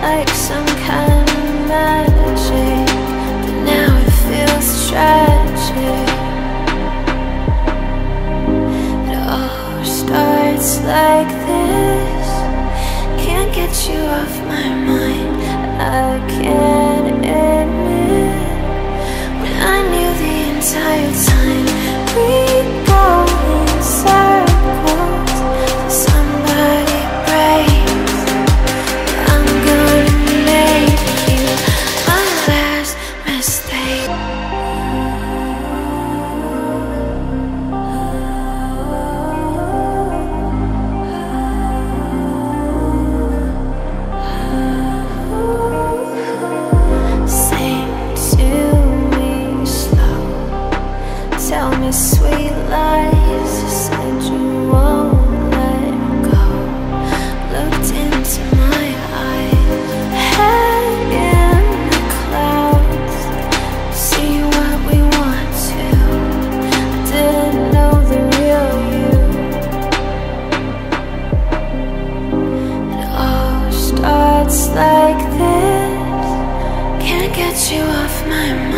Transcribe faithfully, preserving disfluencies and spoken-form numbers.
like some kind of magic, but now it feels tragic. It all starts like this. Can't get you off my mind. I can't admit when I knew the entire time we'd go in circles till somebody breaks. I'm gonna make you my last mistake. Tell me sweet lies, you said you won't let go. Looked into my eyes, head in the clouds. See what we want to. I didn't know the real you. It all starts like this. Can't get you off my mind.